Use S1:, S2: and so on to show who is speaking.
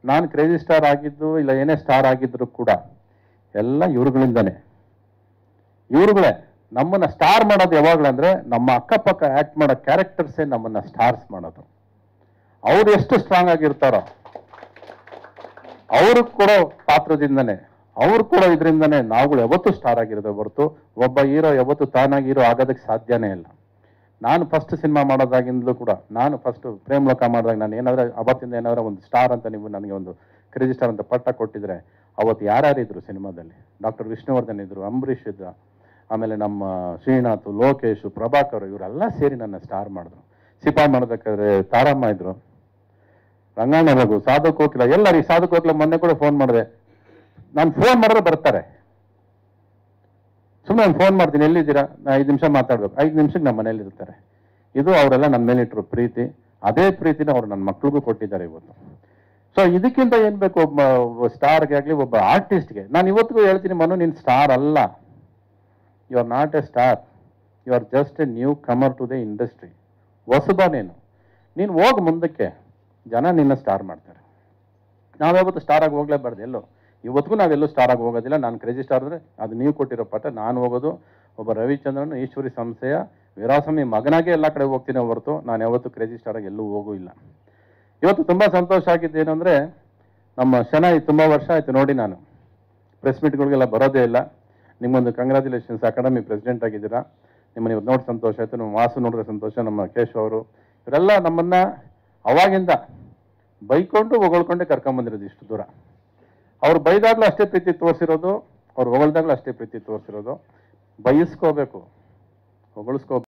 S1: ನಾನು crazy star ಆಗಿದ್ದು ಇಲ್ಲ ಏನೇ ಸ್ಟಾರ್ ಆಗಿದ್ರು ಕೂಡ ಎಲ್ಲ ಇವ್ರುಗಳಿಂದಾನೆ. ಇವ್ರುಗಳೇ ನಮ್ಮನ್ನ ಸ್ಟಾರ್ ಮಾಡೋದು ಯಾವಾಗಲಂದ್ರೆ ನಮ್ಮ ಅಕ್ಕಪಕ್ಕ ಆಕ್ಟ್ ಮಾಡೋ ಕ್ಯಾರೆಕ್ಟರ್ಸೇ ನಮ್ಮನ್ನ ಸ್ಟಾರ್ಸ್ ಮಾಡೋದು. ಅವ್ರು ಎಷ್ಟು ಸ್ಟ್ರಾಂಗ್ ಆಗಿರ್ತಾರೋ ಅವ್ರು ಕೊಡೋ ಪಾತ್ರದಿಂದನೇ, ಅವ್ರು ಕೊಡೋ ಇದರಿಂದನೇ ನಾವುಗಳು ಯಾವತ್ತೂ ಸ್ಟಾರ್ ಆಗಿರೋದು ಹೊರತು ಒಬ್ಬ ಹೀರೋ ಯಾವತ್ತೂ ತಾನಾಗಿ ಹೀರೋ ಆಗೋದಕ್ಕೆ ಸಾಧ್ಯನೇ ಇಲ್ಲ. ನಾನು ಫಸ್ಟ್ ಸಿನಿಮಾ ಮಾಡೋದಾಗಿಂದಲೂ ಕೂಡ, ನಾನು ಫಸ್ಟ್ ಪ್ರೇಮ್ ಲೋಕ ಮಾಡಿದಾಗ ನಾನು ಏನಾದರೂ ಅವತ್ತಿಂದ ಏನಾದರೂ ಒಂದು ಸ್ಟಾರ್ ಅಂತ ನೀವು ನನಗೆ ಒಂದು ಕ್ರೇಜಿ ಸ್ಟಾರ್ ಅಂತ ಪಟ್ಟ ಕೊಟ್ಟಿದ್ರೆ ಅವತ್ತು ಯಾರ್ಯಾರಿದ್ರು ಸಿನಿಮಾದಲ್ಲಿ? ಡಾಕ್ಟರ್ ವಿಷ್ಣುವರ್ಧನ್ ಇದ್ರು, ಅಂಬರೀಷ್ ಇದ್ದ, ಆಮೇಲೆ ನಮ್ಮ ಶ್ರೀನಾಥ್, ಲೋಕೇಶ್, ಪ್ರಭಾಕರ್ ಇವರೆಲ್ಲ ಸೇರಿ ನನ್ನ ಸ್ಟಾರ್ ಮಾಡಿದ್ರು. ಸಿಪಾಯಿ ಮಾಡೋದಕ್ಕಾದ್ರೆ ತಾರಮ್ಮ ಇದ್ರು, ರಂಗಣ್ಣ ರಘು, ಸಾಧು ಕೋಕಿಲ, ಎಲ್ಲರಿಗೆ ಸಾಧು ಕೋಕಿಲ ಮೊನ್ನೆ ಕೂಡ ಫೋನ್ ಮಾಡಿದೆ. ನಾನು ಫೋನ್ ಮಾಡಿದ್ರೆ ಬರ್ತಾರೆ. ಸುಮ್ಮನೆ ನಾನು ಫೋನ್ ಮಾಡ್ತೀನಿ, ಎಲ್ಲಿದ್ದೀರಾ, ನಾ 5 ನಿಮಿಷ ಮಾತಾಡ್ಬೇಕು, 5 ನಿಮಿಷಕ್ಕೆ ನಮ್ಮ ಮನೇಲಿ ಇರ್ತಾರೆ. ಇದು ಅವರೆಲ್ಲ ನನ್ನ ಮೇಲೆ ಇಟ್ಟರು ಪ್ರೀತಿ. ಅದೇ ಪ್ರೀತಿನ ಅವ್ರು ನನ್ನ ಮಕ್ಳಿಗೂ ಕೊಟ್ಟಿದ್ದಾರೆ ಇವತ್ತು. ಸೊ ಇದಕ್ಕಿಂತ ಏನ್ ಬೇಕು ಒಬ್ಬ ಸ್ಟಾರ್ಗೆ ಆಗಲಿ, ಒಬ್ಬ ಆರ್ಟಿಸ್ಟ್ಗೆ? ನಾನು ಇವತ್ತಿಗೂ ಹೇಳ್ತೀನಿ, ಮನು ನೀನು ಸ್ಟಾರ್ ಅಲ್ಲ. You are not a star, you are just a newcomer to the industry. ಹೊಸಬ ನೀನು ಹೋಗಿ ಮುಂದಕ್ಕೆ, ಜನ ನಿನ್ನ ಸ್ಟಾರ್ ಮಾಡ್ತಾರೆ. ನಾವ್ಯಾವತ್ತು ಸ್ಟಾರ್ ಆಗಿ ಹೋಗ್ಲೇಬಾರ್ದು ಎಲ್ಲೋ. ಇವತ್ತಿಗೂ ನಾವೆಲ್ಲೂ ಸ್ಟಾರ್ ಆಗಿ ಹೋಗೋದಿಲ್ಲ. ನಾನು ಕ್ರೇಜಿ ಸ್ಟಾರ್ ಅಂದರೆ ಅದು ನೀವು ಕೊಟ್ಟಿರೋ ಪಾಠ. ನಾನು ಹೋಗೋದು ಒಬ್ಬ ರವಿಚಂದ್ರನ್ ಈಶ್ವರಿ ಸಂಸ್ಥೆಯ ವೀರಾಸ್ವಾಮಿ ಮಗನಾಗೆ ಎಲ್ಲ ಕಡೆ ಹೋಗ್ತೀನಿ ಹೊರತು ನಾನು ಯಾವತ್ತೂ ಕ್ರೇಜಿ ಸ್ಟಾರ್ ಆಗಿ ಎಲ್ಲೂ ಹೋಗೂ ಇಲ್ಲ. ಇವತ್ತು ತುಂಬ ಸಂತೋಷ ಆಗಿದ್ದೇನು ಅಂದರೆ, ನಮ್ಮ ಶನೈ ತುಂಬ ವರ್ಷ ಆಯಿತು ನೋಡಿ, ನಾನು ಪ್ರೆಸ್ ಮೀಟ್ಗಳಿಗೆಲ್ಲ ಬರೋದೇ ಇಲ್ಲ. ನಿಮ್ಮೊಂದು ಕಂಗ್ರ್ಯಾಚುಲೇಷನ್ಸ್, ಅಕಾಡೆಮಿ ಪ್ರೆಸಿಡೆಂಟ್ ಆಗಿದ್ದೀರಾ. ನಿಮ್ಮನ್ನು ಇವತ್ತು ನೋಡಿ ಸಂತೋಷ ಆಯಿತು. ನಮ್ಮ ವಾಸು ನೋಡಿದ್ರೆ ಸಂತೋಷ, ನಮ್ಮ ಕೇಶವ್ ಅವರು, ಇವರೆಲ್ಲ ನಮ್ಮನ್ನು ಅವಾಗಿಂದ ಬೈಕೊಂಡು ಹೊಗಳ್ಕೊಂಡೆ ಕರ್ಕೊಂಬಂದಿರೋದು ಇಷ್ಟು ದೂರ. ಅವ್ರು ಬೈದಾಗಲೂ ಅಷ್ಟೇ ಪ್ರೀತಿ ತೋರಿಸಿರೋದು, ಅವ್ರು ಹೊಗಳ್ದಾಗಲೂ ಅಷ್ಟೇ ಪ್ರೀತಿ ತೋರಿಸಿರೋದು. ಬಯಸ್ಕೋಬೇಕು, ಹೊಗಳಿಸ್ಕೋಬೇಕು.